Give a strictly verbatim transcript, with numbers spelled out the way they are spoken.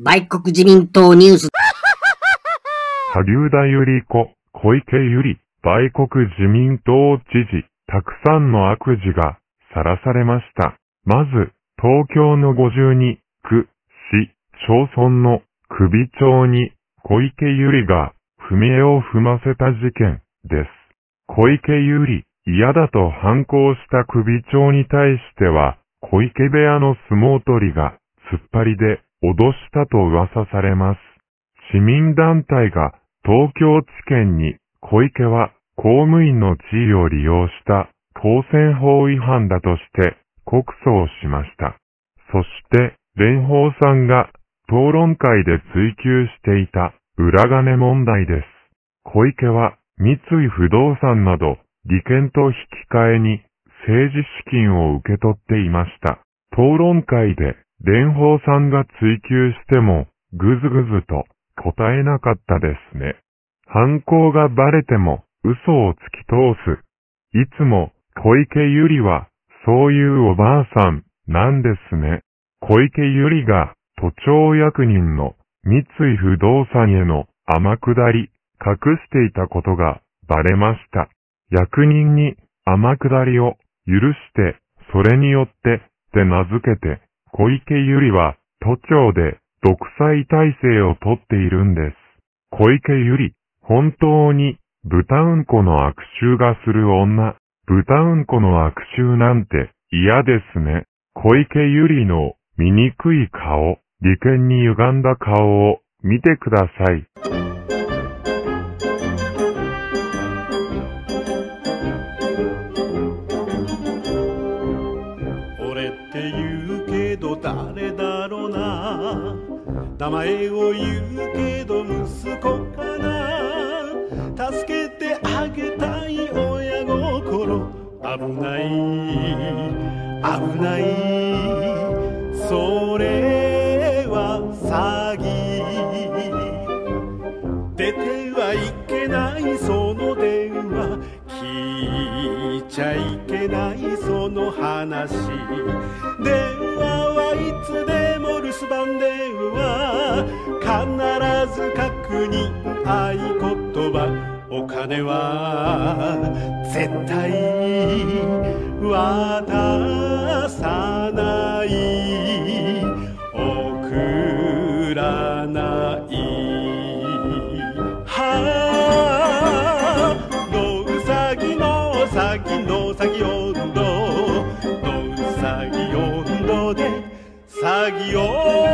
売国自民党ニュース。 萩生田百合子、小池百合、売国自民党知事、たくさんの悪事がさらされました。まず、東京のごじゅうにく、市、町村の首長に小池百合が踏み絵を踏ませた事件です。小池百合、嫌だと反抗した首長に対しては、小池部屋の相撲取りが突っ張りで脅したと噂されます。市民団体が東京地検に小池は公務員の地位を利用した公選法違反だとして告訴をしました。そして蓮舫さんが討論会で追及していた裏金問題です。小池は三井不動産など利権と引き換えに政治資金を受け取っていました。討論会で蓮舫さんが追及してもぐずぐずと答えなかったですね。犯行がバレても嘘を突き通す。いつも小池百合はそういうおばあさんなんですね。小池百合が都庁役人の三井不動産への天下り隠していたことがバレました。役人に天下りを許してそれによってって名付けて小池百合は都庁で独裁体制をとっているんです。小池百合、本当に豚うんこの悪臭がする女、豚うんこの悪臭なんて嫌ですね。小池百合の醜い顔、利権に歪んだ顔を見てください。 俺って言うけど誰だろうな、名前を言うけど息子かな、助けてあげたい親心、危ない危ない、それは詐欺、出てはいけないその電話、聞いちゃいけないその話、電話はいつでも留守番電話、必ず確認合言葉、お金は絶対渡さない、送らない、はあ、のうさぎのうさぎのうさぎ温度、のうさぎ温度で詐欺を